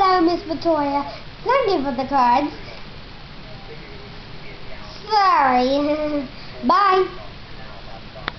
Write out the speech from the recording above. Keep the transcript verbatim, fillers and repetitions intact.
hello, Miss Victoria. Thank you for the cards. Sorry. Bye.